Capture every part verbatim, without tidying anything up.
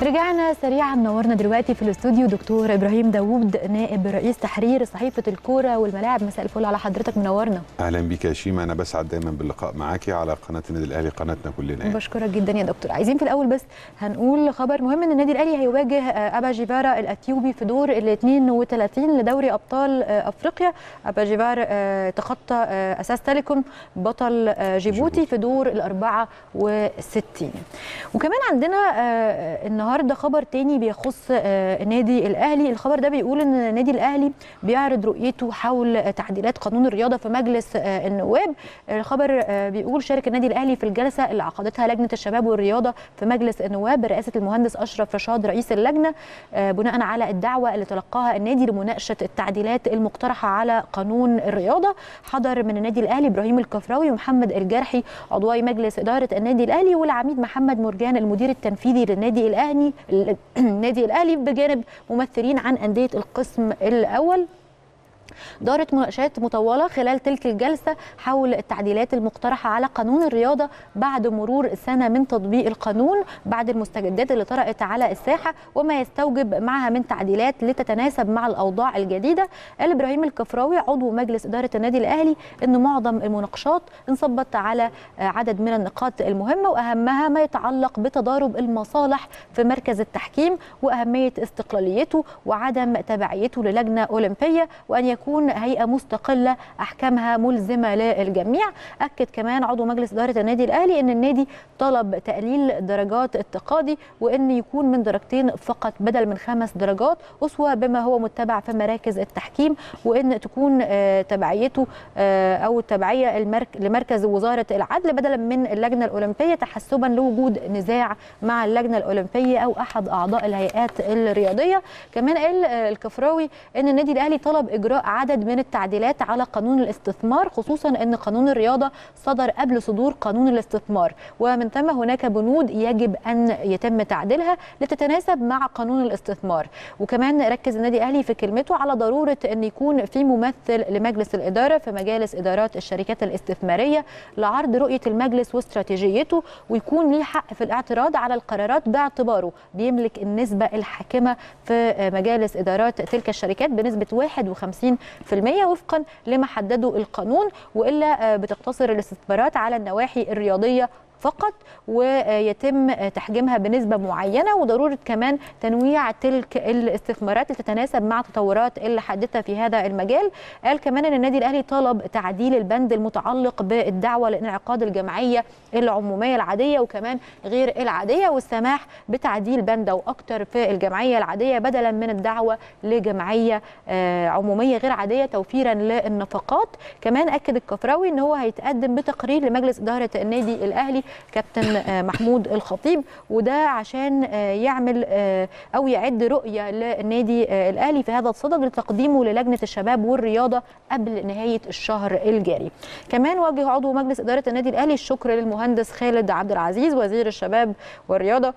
رجعنا سريعا. نورنا دلوقتي في الاستوديو دكتور ابراهيم داوود، نائب رئيس تحرير صحيفه الكوره والملاعب. مساء الفل على حضرتك، منورنا. اهلا بيك يا شيماء، انا بسعد دايما باللقاء معاكي على قناه النادي الاهلي، قناتنا كلنا. بشكرك جدا يا دكتور. عايزين في الاول بس هنقول خبر مهم، ان النادي الاهلي هيواجه ابا جيفارا الاثيوبي في دور ال اثنين وثلاثين لدوري ابطال افريقيا. ابا جيفار تخطى اساس تيليكوم بطل جيبوتي في دور ال أربعة وستين. وكمان عندنا النهارده خبر تاني بيخص النادي الاهلي. الخبر ده بيقول ان النادي الاهلي بيعرض رؤيته حول تعديلات قانون الرياضه في مجلس النواب. الخبر بيقول شارك النادي الاهلي في الجلسه اللي عقدتها لجنه الشباب والرياضه في مجلس النواب برئاسه المهندس اشرف رشاد رئيس اللجنه، بناء على الدعوه اللي تلقاها النادي لمناقشه التعديلات المقترحه على قانون الرياضه. حضر من النادي الاهلي ابراهيم الكفراوي ومحمد الجرحي عضواي مجلس اداره النادي الاهلي، والعميد محمد مرجان المدير التنفيذي للنادي الاهلي النادي الاهلي بجانب ممثلين عن انديه القسم الاول. دارت مناقشات مطوله خلال تلك الجلسه حول التعديلات المقترحه على قانون الرياضه بعد مرور سنه من تطبيق القانون، بعد المستجدات اللي طرأت على الساحه وما يستوجب معها من تعديلات لتتناسب مع الاوضاع الجديده. قال ابراهيم الكفراوي عضو مجلس اداره النادي الاهلي ان معظم المناقشات انصبت على عدد من النقاط المهمه، واهمها ما يتعلق بتضارب المصالح في مركز التحكيم واهميه استقلاليته وعدم تبعيته للجنه اولمبيه، وان يكون تكون هيئة مستقلة أحكامها ملزمة للجميع. أكد كمان عضو مجلس إدارة النادي الأهلي أن النادي طلب تقليل درجات التقاضي، وأن يكون من درجتين فقط بدل من خمس درجات أسوة بما هو متبع في مراكز التحكيم، وأن تكون تبعيته أو التبعية لمركز وزارة العدل بدلا من اللجنة الأولمبية، تحسبا لوجود نزاع مع اللجنة الأولمبية أو أحد أعضاء الهيئات الرياضية. كمان قال الكفراوي أن النادي الأهلي طلب إجراء عدد من التعديلات على قانون الاستثمار، خصوصا ان قانون الرياضه صدر قبل صدور قانون الاستثمار، ومن ثم هناك بنود يجب ان يتم تعديلها لتتناسب مع قانون الاستثمار. وكمان ركز النادي الاهلي في كلمته على ضروره ان يكون في ممثل لمجلس الاداره في مجالس ادارات الشركات الاستثماريه لعرض رؤيه المجلس واستراتيجيته، ويكون ليه حق في الاعتراض على القرارات باعتباره بيملك النسبه الحاكمه في مجالس ادارات تلك الشركات بنسبه واحد وخمسين بالمئة وفقا لما حدده القانون، والا بتقتصر الاستثمارات على النواحي الرياضيه فقط ويتم تحجيمها بنسبة معينة، وضرورة كمان تنويع تلك الاستثمارات لتتناسب مع التطورات اللي حدثها في هذا المجال. قال كمان ان النادي الاهلي طلب تعديل البند المتعلق بالدعوة لانعقاد الجمعية العمومية العادية وكمان غير العادية، والسماح بتعديل بند او اكتر في الجمعية العادية بدلا من الدعوة لجمعية عمومية غير عادية توفيرا للنفقات. كمان اكد الكفراوي ان هو هيتقدم بتقرير لمجلس ادارة النادي الاهلي كابتن محمود الخطيب، وده عشان يعمل او يعد رؤيه للنادي الاهلي في هذا الصدد لتقديمه للجنه الشباب والرياضه قبل نهايه الشهر الجاري. كمان وجه عضو مجلس اداره النادي الاهلي الشكر للمهندس خالد عبد العزيز وزير الشباب والرياضه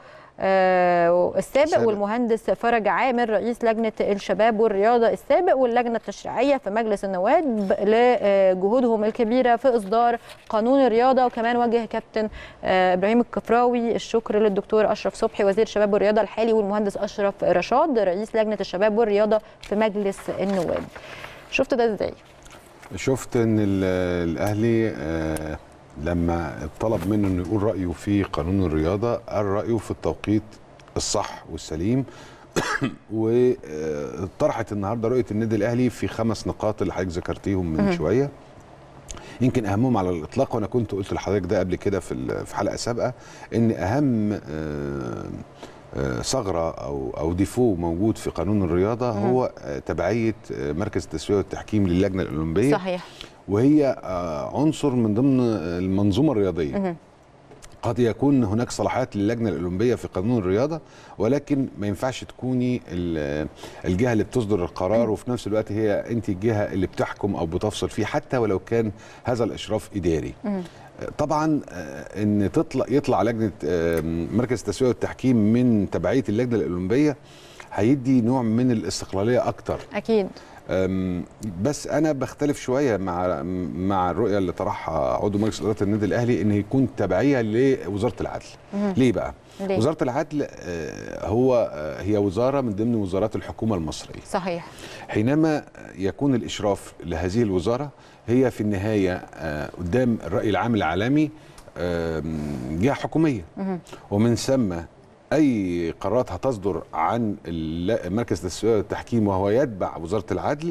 آه السابق سابق. والمهندس فرج عامر رئيس لجنة الشباب والرياضة السابق واللجنة التشريعية في مجلس النواب لجهودهم الكبيرة في إصدار قانون الرياضة. وكمان وجه كابتن آه إبراهيم الكفراوي الشكر للدكتور أشرف صبحي وزير الشباب والرياضة الحالي والمهندس أشرف رشاد رئيس لجنة الشباب والرياضة في مجلس النواب. شفت ده إزاي؟ شفت إن الأهلي آه لما طلب منه انه يقول رايه في قانون الرياضه قال رايه في التوقيت الصح والسليم وطرحت النهارده رؤيه النادي الاهلي في خمس نقاط اللي حضرتك ذكرتيهم من شويه، يمكن اهمهم على الاطلاق، وانا كنت قلت لحضرتك ده قبل كده في في حلقه سابقه، ان اهم ثغره او او ديفو موجود في قانون الرياضه هو تبعيه مركز التسويه والتحكيم للجنه الاولمبيه. صحيح. وهي عنصر من ضمن المنظومه الرياضيه. قد يكون هناك صلاحيات للجنه الاولمبيه في قانون الرياضه، ولكن ما ينفعش تكوني الجهه اللي بتصدر القرار وفي نفس الوقت هي انت الجهه اللي بتحكم او بتفصل فيه حتى ولو كان هذا الاشراف اداري. طبعا ان تطلع يطلع لجنه مركز التسويه والتحكيم من تبعيه اللجنه الاولمبيه هيدي نوع من الاستقلاليه اكتر. اكيد. بس انا بختلف شويه مع مع الرؤيه اللي طرحها عضو مجلس اداره النادي الاهلي ان يكون تبعيه لوزاره العدل. ليه بقى؟ ليه؟ وزاره العدل هو هي وزاره من ضمن وزارات الحكومه المصريه. صحيح. حينما يكون الاشراف لهذه الوزاره هي في النهايه قدام الراي العام العالمي جهه حكوميه، ومن ثم اي قرارات هتصدر عن مركز التسويه والتحكيم وهو يتبع وزاره العدل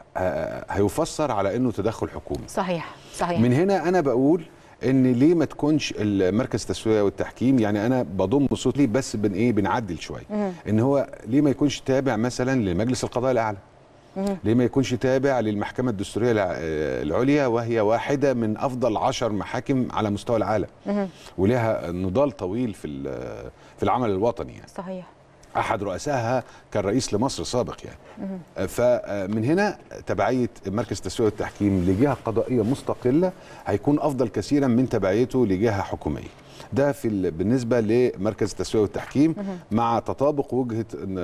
هيفسر على انه تدخل حكومي. صحيح صحيح. من هنا انا بقول ان ليه ما تكونش المركز التسويه والتحكيم، يعني انا بضم صوت ليه بس بن ايه بنعدل شويه، ان هو ليه ما يكونش تابع مثلا لمجلس القضاء الاعلى؟ ليه ما يكونش تابع للمحكمة الدستورية العليا وهي واحدة من أفضل عشر محاكم على مستوى العالم، ولها نضال طويل في في العمل الوطني يعني. صحيح. أحد رؤسائها كان رئيس لمصر سابق يعني. فمن هنا تبعية مركز التسوية والتحكيم لجهة قضائية مستقلة هيكون أفضل كثيرا من تبعيته لجهة حكومية. ده في بالنسبه لمركز التسويه والتحكيم مع تطابق وجهه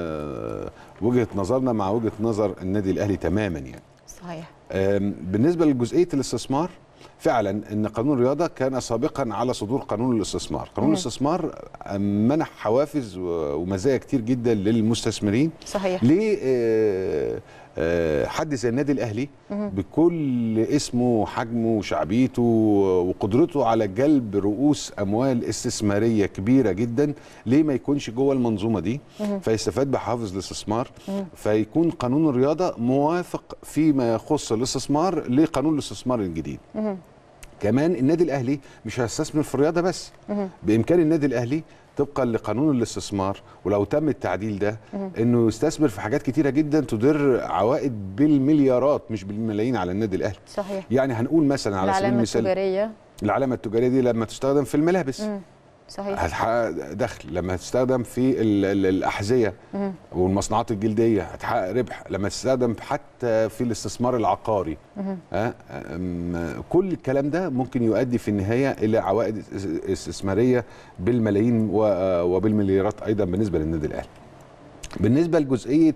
وجهه نظرنا مع وجهه نظر النادي الاهلي تماما يعني. صحيح. بالنسبه لجزئيه الاستثمار فعلا ان قانون الرياضه كان سابقا على صدور قانون الاستثمار. قانون الاستثمار منح حوافز ومزايا كتير جدا للمستثمرين. صحيح. ليه حد زي النادي الاهلي بكل اسمه وحجمه وشعبيته وقدرته على جلب رؤوس اموال استثماريه كبيره جدا، ليه ما يكونش جوه المنظومه دي فيستفاد بحافز الاستثمار، فيكون قانون الرياضه موافق فيما يخص الاستثمار لقانون الاستثمار الجديد. كمان النادي الاهلي مش هيستثمر في الرياضه بس، بامكان النادي الاهلي طبقا لقانون الاستثمار ولو تم التعديل ده انه يستثمر في حاجات كتيره جدا تدر عوائد بالمليارات مش بالملايين على النادي الاهلي. صحيح. يعني هنقول مثلا على سبيل المثال العلامه التجاريه العلامه التجاريه دي لما تستخدم في الملابس مم. صحيح. هتحقق دخل، لما تستخدم في ال ال الاحذيه مم. والمصنوعات الجلديه هتحقق ربح، لما تستخدم حتى في الاستثمار العقاري أه؟ كل الكلام ده ممكن يؤدي في النهايه الى عوائد استثماريه بالملايين وبالمليارات ايضا بالنسبه للنادي الاهلي. بالنسبه لجزئيه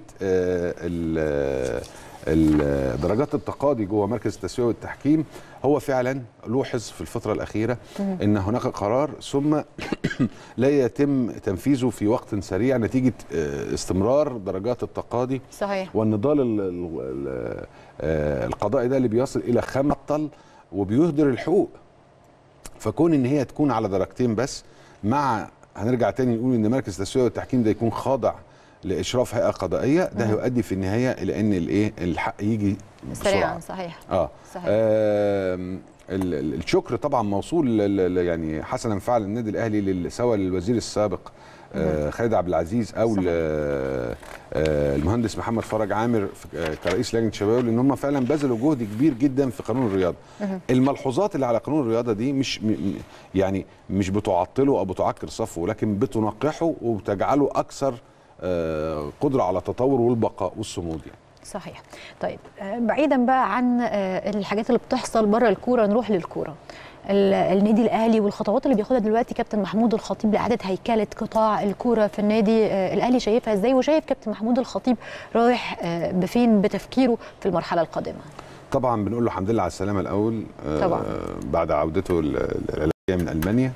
درجات التقاضي جوه مركز التسويه والتحكيم، هو فعلا لوحظ في الفتره الاخيره ان هناك قرار ثم لا يتم تنفيذه في وقت سريع نتيجه استمرار درجات التقاضي. صحيح. والنضال القضائي ده اللي بيصل الى خمس طل وبيهدر الحقوق. فكون ان هي تكون على درجتين بس، مع هنرجع تاني نقول ان مركز التسويه والتحكيم ده يكون خاضع لاشراف هيئه قضائيه، ده هيؤدي في النهايه الى ان الايه الحق يجي سريعا. صحيح. اه, صحيح. آه الشكر طبعا موصول يعني حسنا فعل النادي الاهلي سواء للوزير السابق آه خالد عبد العزيز او آه المهندس محمد فرج عامر كرئيس لجنه الشباب، لان هم فعلا بذلوا جهد كبير جدا في قانون الرياضه. الملحوظات اللي على قانون الرياضه دي مش يعني مش بتعطله او بتعكر صفه، ولكن بتنقحه وبتجعله اكثر قدرة على التطور والبقاء والصمود يعني. صحيح. طيب بعيدا بقى عن الحاجات اللي بتحصل بره الكوره، نروح للكوره. النادي الاهلي والخطوات اللي بياخدها دلوقتي كابتن محمود الخطيب لاعاده هيكله قطاع الكوره في النادي الاهلي، شايفها ازاي؟ وشايف كابتن محمود الخطيب رايح بفين بتفكيره في المرحله القادمه؟ طبعا بنقول له الحمد لله على السلامه الاول طبعا بعد عودته العلاجيه من المانيا.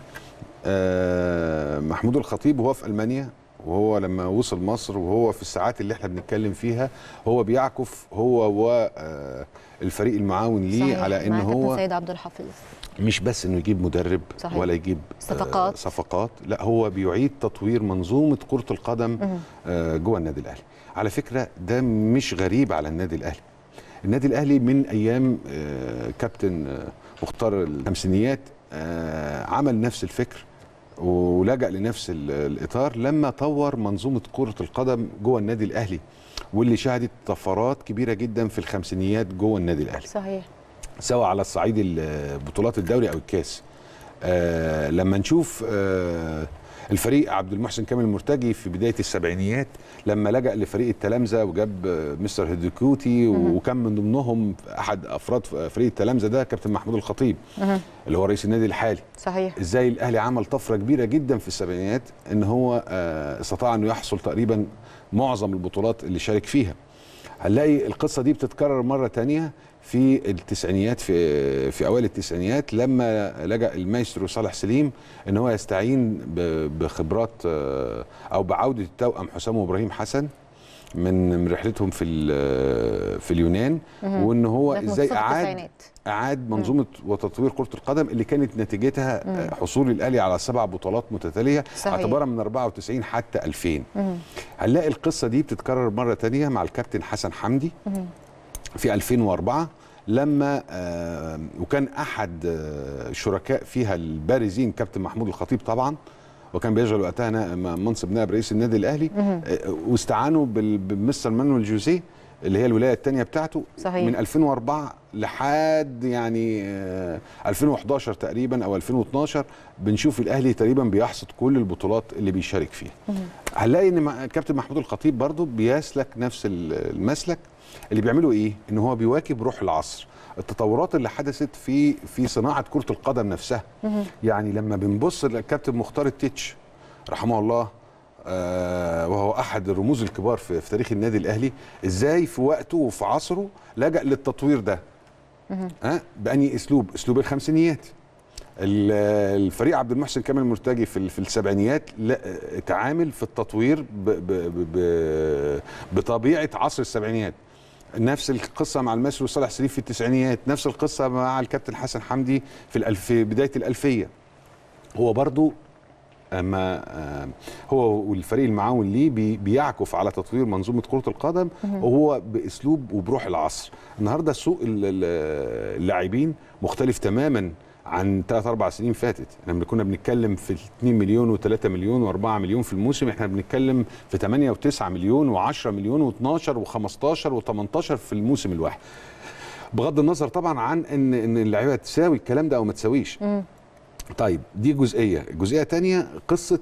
محمود الخطيب وهو في المانيا وهو لما وصل مصر وهو في الساعات اللي احنا بنتكلم فيها هو بيعكف هو والفريق المعاون ليه على ان هو سيد عبد الحفيظ مش بس انه يجيب مدرب صحيح. ولا يجيب صفقات صفقات لا هو بيعيد تطوير منظومه كره القدم جوه النادي الاهلي. على فكره ده مش غريب على النادي الاهلي. النادي الاهلي من ايام كابتن مختار الخمسينيات عمل نفس الفكر ولجأ لنفس الإطار لما طور منظومة كرة القدم جوه النادي الأهلي، واللي شهدت طفرات كبيرة جدا في الخمسينيات جوه النادي الأهلي. صحيح. سواء على الصعيد بطولات الدوري أو الكاس. آه لما نشوف آه الفريق عبد المحسن كامل المرتجي في بداية السبعينيات لما لجأ لفريق التلامذة وجاب مستر هيديكوتي وكان من ضمنهم أحد أفراد فريق التلامذة ده كابتن محمود الخطيب اللي هو رئيس النادي الحالي. صحيح. ازاي الاهلي عمل طفره كبيره جدا في السبعينات ان هو استطاع انه يحصل تقريبا معظم البطولات اللي شارك فيها. هنلاقي القصه دي بتتكرر مره تانية في التسعينيات، في في اوائل التسعينيات لما لجأ المايسترو صالح سليم ان هو يستعين بخبرات او بعوده التوأم حسام وابراهيم حسن من من رحلتهم في في اليونان، وان هو ازاي اعاد اعاد منظومه وتطوير كره القدم اللي كانت نتيجتها مم. حصول الاهلي على سبع بطولات متتاليه اعتبارا من أربعة وتسعين حتى ألفين. هنلاقي القصه دي بتتكرر مره ثانيه مع الكابتن حسن حمدي مم. في ألفين وأربعة لما آه وكان احد آه الشركاء فيها البارزين كابتن محمود الخطيب طبعا، وكان بيشغل وقتها منصب نائب رئيس النادي الاهلي، واستعانوا بمستر مانويل جوزيه اللي هي الولايه الثانيه بتاعته صحيح. من ألفين وأربعة لحد يعني ألفين وأحد عشر تقريبا او ألفين واثناشر بنشوف الاهلي تقريبا بيحصد كل البطولات اللي بيشارك فيها. هنلاقي ان الكابتن محمود الخطيب برضو بيسلك نفس المسلك اللي بيعملوا ايه؟ ان هو بيواكب روح العصر، التطورات اللي حدثت في في صناعه كره القدم نفسها. يعني لما بنبص للكابتن مختار التتش رحمه الله، آه وهو احد الرموز الكبار في, في تاريخ النادي الاهلي، ازاي في وقته وفي عصره لجأ للتطوير ده. ها أه؟ بأني اسلوب اسلوب الخمسينيات. الفريق عبد المحسن كامل المرتجي في في السبعينيات تعامل في التطوير ب ب ب بطبيعه عصر السبعينيات. نفس القصه مع المايسترو صالح سليم في التسعينيات، نفس القصه مع الكابتن حسن حمدي في الألف في بدايه الالفيه. هو برضو اما هو والفريق المعاون ليه بي بيعكف على تطوير منظومه كره القدم، وهو باسلوب وبروح العصر. النهارده سوق اللاعبين مختلف تماما عن ثلاث أربع سنين فاتت. احنا كنا بنتكلم في اتنين مليون وثلاثة مليون وأربعة مليون في الموسم، احنا بنتكلم في ثمانية وتسعة مليون وعشرة مليون واثناشر وخمستاشر وتمنتاشر في الموسم الواحد. بغض النظر طبعا عن ان ان اللعيبه تساوي الكلام ده او ما تساويش. طيب دي جزئيه، الجزئيه الثانيه قصه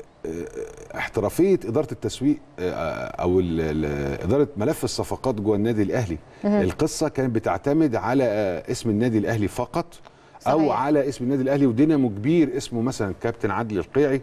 احترافيه اداره التسويق او اداره ملف الصفقات جوه النادي الاهلي. القصه كانت بتعتمد على اسم النادي الاهلي فقط، صحيح. او على اسم النادي الاهلي ودينامو كبير اسمه مثلا كابتن عادل القيعي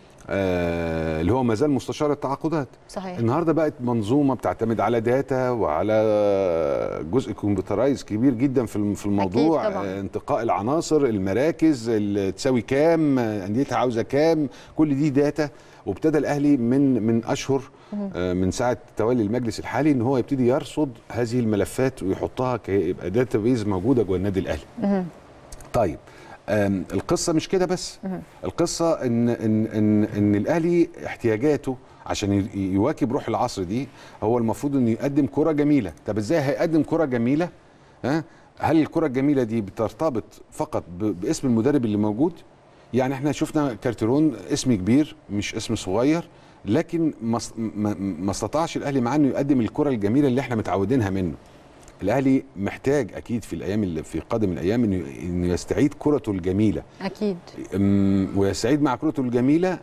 آه اللي هو ما زال مستشار التعاقدات. صحيح. النهارده بقت منظومه بتعتمد على داتا وعلى جزء كمبيوترايز كبير جدا في في الموضوع. آه انتقاء العناصر، المراكز اللي تساوي كام، انديتها عاوزه كام، كل دي داتا. وابتدى الاهلي من من اشهر آه من ساعه تولي المجلس الحالي ان هو يبتدي يرصد هذه الملفات ويحطها كيبقى داتا بيز موجوده جوه النادي الاهلي. طيب القصه مش كده بس، القصه ان ان ان ان الاهلي احتياجاته عشان يواكب روح العصر دي هو المفروض انه يقدم كره جميله. طب ازاي هيقدم كره جميله؟ ها هل الكره الجميله دي بترتبط فقط باسم المدرب اللي موجود؟ يعني احنا شفنا كارتيرون اسم كبير مش اسم صغير، لكن ما استطاعش الاهلي معاه انه يقدم الكره الجميله اللي احنا متعودينها منه. الاهلي محتاج اكيد في الايام اللي في قادم الايام انه انه يستعيد كرته الجميله اكيد، ويستعيد مع كرته الجميله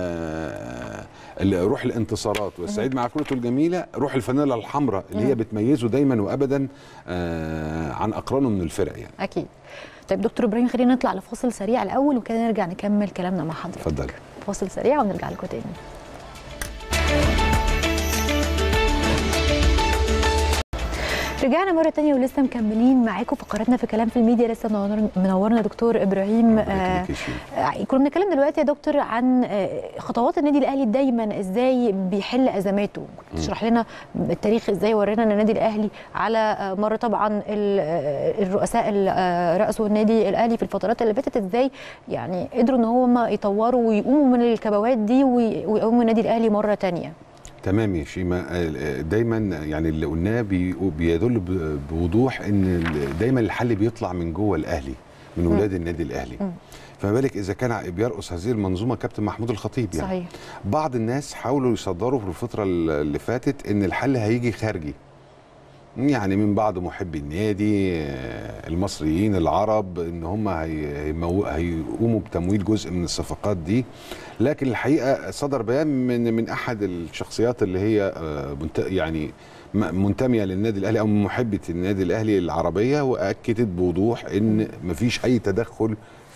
آه روح الانتصارات، ويستعيد مع كرته الجميله روح الفانيلا الحمراء اللي هي بتميزه دايما وابدا آه عن اقرانه من الفرق يعني. اكيد. طيب دكتور ابراهيم خلينا نطلع لفاصل سريع الاول وكده نرجع نكمل كلامنا مع حضرتك. اتفضل. فاصل سريع ونرجع لكم تاني. رجعنا مرة تانية ولسه مكملين معاكم فقراتنا في كلام في الميديا. لسه منورنا دكتور ابراهيم. آه كنا بنتكلم دلوقتي يا دكتور عن آه خطوات النادي الاهلي دايما ازاي بيحل ازماته. تشرح لنا التاريخ ازاي، ورينا ان النادي الاهلي على آه مر طبعا الرؤساء اللي آه رأسوا النادي الاهلي في الفترات اللي فاتت ازاي يعني قدروا ان هم يطوروا ويقوموا من الكبوات دي ويقوموا النادي الاهلي مرة تانية. تمام يا شيماء. دايما يعني اللي قلناه بيدل بوضوح ان دايما الحل بيطلع من جوه الاهلي، من ولاد النادي الاهلي. فما بالك اذا كان بيرأس هذه المنظومه كابتن محمود الخطيب يعني. صحيح. بعض الناس حاولوا يصدروا في الفتره اللي فاتت ان الحل هيجي خارجي، يعني من بعض محبي النادي المصريين العرب ان هم هيقوموا بتمويل جزء من الصفقات دي. لكن الحقيقه صدر بيان من من احد الشخصيات اللي هي يعني منتميه للنادي الاهلي او محبه النادي الاهلي العربيه، واكدت بوضوح ان مفيش اي تدخل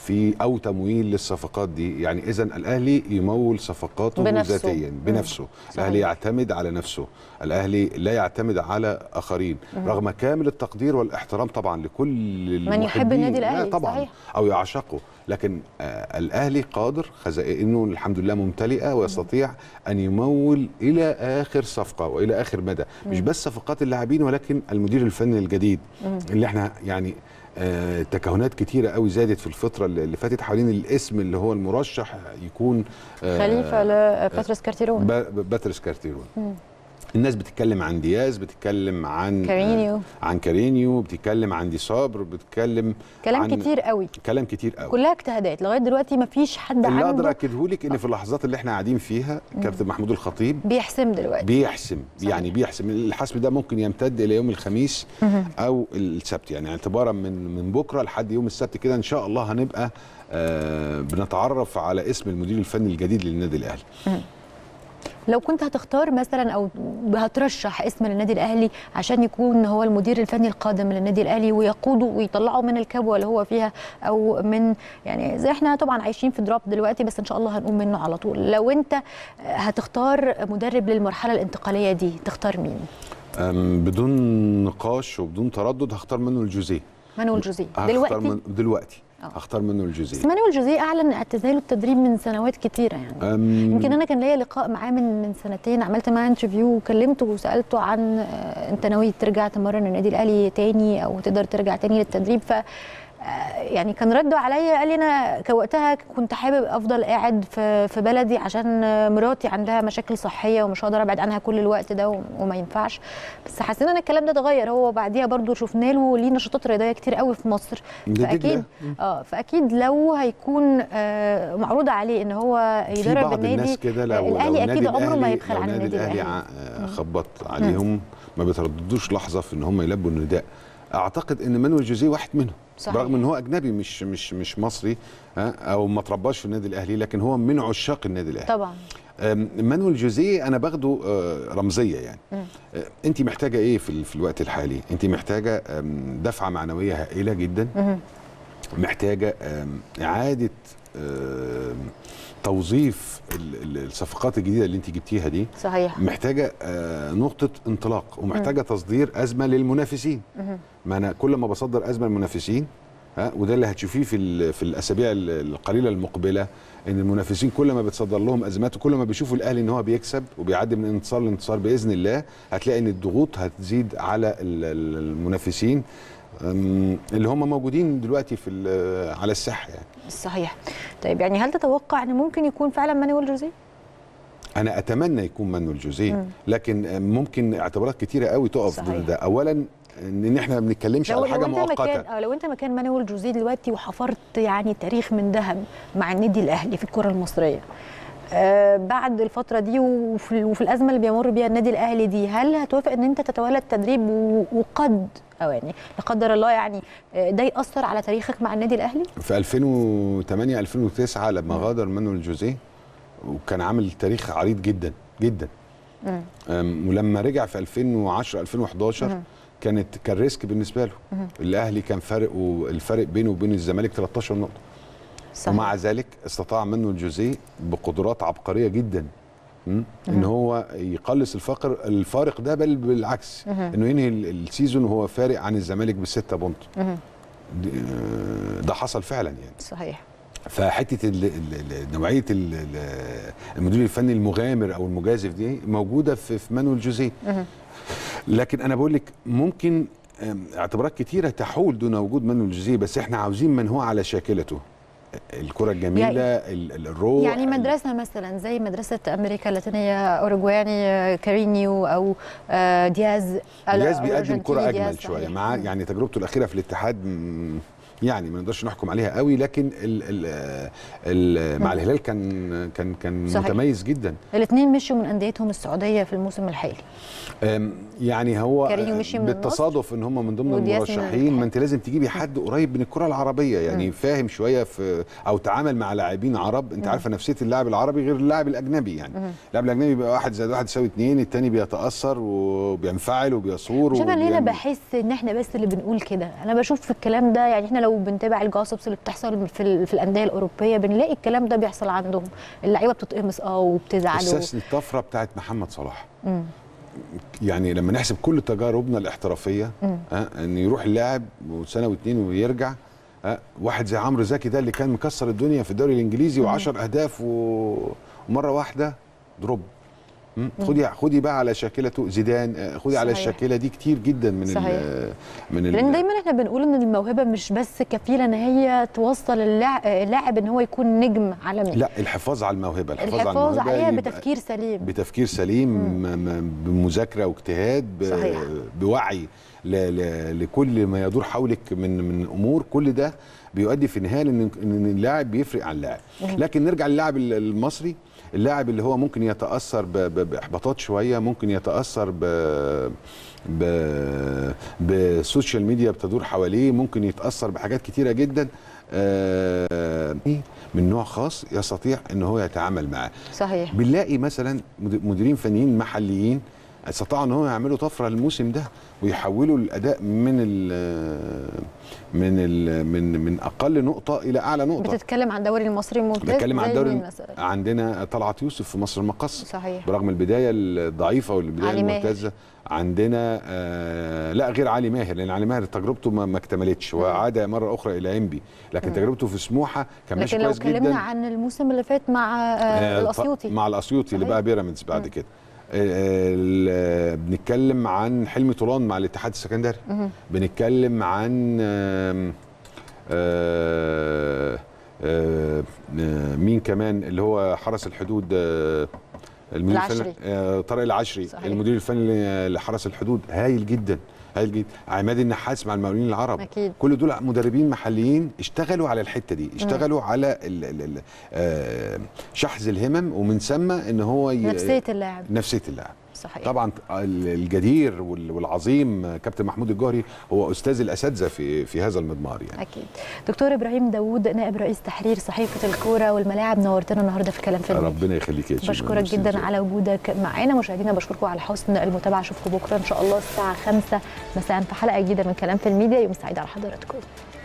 في او تمويل للصفقات دي. يعني اذا الاهلي يمول صفقاته بنفسه. ذاتيا بنفسه. الاهلي يعتمد على نفسه، الاهلي لا يعتمد على اخرين، رغم كامل التقدير والاحترام طبعا لكل من يحب النادي الاهلي طبعا صحيح. او يعشقه، لكن آه الاهلي قادر، خزائنه الحمد لله ممتلئه ويستطيع ان يمول الى اخر صفقه والى اخر مدى. مش بس صفقات اللاعبين ولكن المدير الفني الجديد اللي احنا يعني آه تكهنات كتيره قوي زادت في الفتره اللي فاتت حوالين الاسم اللي هو المرشح يكون آه خليفه لباتريس كارتيرون. باتريس كارتيرون. الناس بتتكلم عن دياز، بتتكلم عن كارينيو آه عن كارينيو، بتتكلم عن دي صابر، بتتكلم كلام عن كتير قوي كلام كتير قوي كلها اجتهادات لغايه دلوقتي ما فيش حد عنده. اللي اقدر اكده لك ان في اللحظات اللي احنا قاعدين فيها كابتن محمود الخطيب بيحسم دلوقتي بيحسم صحيح. يعني بيحسم. الحسم ده ممكن يمتد الى يوم الخميس او السبت، يعني اعتبارا من من بكره لحد يوم السبت كده ان شاء الله هنبقى آه بنتعرف على اسم المدير الفني الجديد للنادي الاهلي. لو كنت هتختار مثلا او هترشح اسم للنادي الاهلي عشان يكون هو المدير الفني القادم للنادي الاهلي ويقوده ويطلعه من الكبوه اللي هو فيها او من يعني زي احنا طبعا عايشين في دروب دلوقتي بس ان شاء الله هنقوم منه على طول، لو انت هتختار مدرب للمرحله الانتقاليه دي تختار مين؟ بدون نقاش وبدون تردد هختار مانويل جوزيه. مانويل جوزيه دلوقتي من دلوقتي أوه. هختار مانويل جوزيه. بس مانويل جوزيه اعلن اعتزاله التدريب من سنوات كتيره يعني. يمكن انا كان ليا لقاء معاه من من سنتين، عملت معاه انترفيو وكلمته وسالته عن انت ناوي ترجع تمرن النادي الاهلي تاني او تقدر ترجع تاني للتدريب، ف يعني كان رده عليا قال لي انا وقتها كنت حابب افضل قاعد في في بلدي عشان مراتي عندها مشاكل صحيه ومش هقدر ابعد عنها كل الوقت ده وما ينفعش، بس حسينا ان الكلام ده اتغير. هو بعديها برضو شفنا له ليه نشاطات رياضيه كتير قوي في مصر، فاكيد اه فاكيد لو هيكون آه معروض عليه ان هو يدرب النادي كده لو الاهلي اكيد عمره ما يبخل عن النادي الاهلي. خبط عليهم ما بيترددوش لحظه في ان هم يلبوا النداء. اعتقد ان مانويل جوزيه واحد منهم صحيح. رغم ان هو اجنبي مش مش مش مصري ها او ما ترباش في النادي الاهلي، لكن هو من عشاق النادي الاهلي طبعا. مانويل جوزيه انا باخده رمزيه يعني. انت محتاجه ايه في في الوقت الحالي؟ انت محتاجه دفعه معنويه هائله جدا، محتاجه اعاده توظيف الصفقات الجديده اللي انت جبتيها دي صحيح، محتاجه نقطه انطلاق، ومحتاجه تصدير ازمه للمنافسين. ما انا كل ما بصدر ازمه للمنافسين ها وده اللي هتشوفيه في في الاسابيع القليله المقبله، ان المنافسين كل ما بتصدر لهم ازمات وكل ما بيشوفوا الاهلي ان هو بيكسب وبيعدي من انتصار لانتصار باذن الله، هتلاقي ان الضغوط هتزيد على المنافسين اللي هم موجودين دلوقتي في على الساحه يعني. صحيح. طيب يعني هل تتوقع ان ممكن يكون فعلا مانويل جوزيه؟ انا اتمنى يكون مانويل جوزيه، لكن ممكن اعتبارات كتيره قوي تقف ضد ده. اولا ان احنا ما بنتكلمش على حاجه مؤقته. لو انت مكان مانويل جوزيه دلوقتي وحفرت يعني تاريخ من ذهب مع النادي الاهلي في الكره المصريه آه بعد الفتره دي وفي, وفي الازمه اللي بيمر بيها النادي الاهلي دي، هل هتوافق ان انت تتولى التدريب وقد او يعني لا قدر الله يعني ده ياثر على تاريخك مع النادي الاهلي؟ في ألفين وثمانية ألفين وتسعة لما م. غادر مانويل جوزيه وكان عامل تاريخ عريض جدا جدا، ولما رجع في ألفين وعشرة ألفين وحداشر م. كانت كان ريسك بالنسبه له. م. الاهلي كان فارق والفرق بينه وبين الزمالك ثلاثة عشر نقطه صحيح. ومع ذلك استطاع مانويل جوزيه بقدرات عبقريه جدا م. ان هو يقلص الفقر الفارق ده، بل بالعكس انه ينهي السيزون وهو فارق عن الزمالك بالستة بونت. ده حصل فعلا يعني صحيح. فحته نوعيه المدير الفني المغامر او المجازف دي موجوده في مانويل جوزيه، لكن انا بقول لك ممكن اعتبارات كتيره تحول دون وجود مانويل جوزيه، بس احنا عاوزين من هو على شاكلته، الكره الجميله يعني الروح، يعني مدرسه مثلا زي مدرسه امريكا اللاتينيه اوروجواني كارينيو او دياز. دياز بيقدم كره اجمل شويه مع يعني تجربته الاخيره في الاتحاد يعني ما نقدرش نحكم عليها قوي، لكن ال ال ال مع الهلال كان كان كان صحيح. متميز جدا. الاثنين مشوا من انديتهم السعوديه في الموسم الحالي. يعني هو مشي من بالتصادف ان هم من ضمن المرشحين، ما انت لازم تجيبي حد قريب من الكره العربيه يعني م. فاهم شويه في او تعامل مع لاعبين عرب. انت م. عارفه نفسيه اللاعب العربي غير اللاعب الاجنبي يعني. اللاعب الاجنبي بيبقى واحد زائد واحد يساوي اثنين، الثاني بيتاثر وبينفعل وبيصور. شوف انا هنا بحس ان احنا بس اللي بنقول كده، انا بشوف في الكلام ده يعني احنا لو لو بنتابع الجاسبس اللي بتحصل في في الانديه الاوروبيه بنلاقي الكلام ده بيحصل عندهم، اللعيبه بتتقمص اه وبتزعل. اساس الطفره بتاعت محمد صلاح. مم. يعني لما نحسب كل تجاربنا الاحترافيه آه ان يروح اللاعب سنه واثنين ويرجع، آه واحد زي عمرو زكي ده اللي كان مكسر الدنيا في الدوري الانجليزي وعشر اهداف ومره واحده دروب. خدي خدي بقى على شاكلته زيدان، خدي على الشاكله دي كتير جدا من صحيح. ال من لان دايما احنا بنقول ان الموهبه مش بس كفيله ان هي توصل اللاعب ان هو يكون نجم عالمي. لا، الحفاظ على الموهبه، الحفاظ, الحفاظ على الموهبه عليها بتفكير سليم، بتفكير سليم، بمذاكره واجتهاد، بوعي ل ل لكل ما يدور حولك من من امور. كل ده بيؤدي في النهايه ان ان اللاعب بيفرق عن اللاعب. لكن نرجع للاعب المصري، اللاعب اللي هو ممكن يتاثر باحباطات شويه، ممكن يتاثر ب ب بالسوشيال ميديا بتدور حواليه، ممكن يتاثر بحاجات كتيره جدا من نوع خاص يستطيع ان هو يتعامل معاه. صحيح. بنلاقي مثلا مديرين فنيين محليين استطاعوا ان هو يعملوا طفره الموسم ده ويحولوا الاداء من ال من ال من من اقل نقطه الى اعلى نقطه. بتتكلم عن الدوري المصري الممتاز؟ بتكلم عن الدوري. عندنا طلعت يوسف في مصر المقص. صحيح. برغم البدايه الضعيفه والبدايه الممتازه. عندنا آه لا غير علي ماهر، لان علي ماهر تجربته ما, ما اكتملتش وعاد مره اخرى الى انبي، لكن مم. تجربته في سموحه كان ماشي كويس جدا. لكن لو اتكلمنا عن الموسم اللي فات مع آه الاسيوطي، مع الاسيوطي اللي بقى بيراميدز بعد مم. كده، آه بنتكلم عن حلمي طولان مع الاتحاد السكندري، مم. بنتكلم عن آه آه آه مين كمان اللي هو حرس الحدود، آه المدير الفني آه طارق العشري. صحيح. المدير الفني لحرس الحدود هايل جدا، هايل جدا. عماد النحاس مع المقاولين العرب. أكيد. كل دول مدربين محليين اشتغلوا على الحته دي، اشتغلوا مم. على ال ال ال آه شحذ الهمم، ومن ثم ان هو نفسيه اللاعب، نفسيه اللاعب. صحيح. طبعا الجدير والعظيم كابتن محمود الجوهري هو استاذ الاساتذه في في هذا المضمار يعني. اكيد. دكتور ابراهيم داوود نائب رئيس تحرير صحيفه الكوره والملاعب، نورتنا النهارده في كلام فني. ربنا يخليك يا شيخ. بشكرك جدا على وجودك معانا. مشاهدينا بشكركم على حسن المتابعه، اشوفكم بكره ان شاء الله الساعه خمسة مساء في حلقه جديده من كلام في الميديا. يوم سعيد على حضراتكم.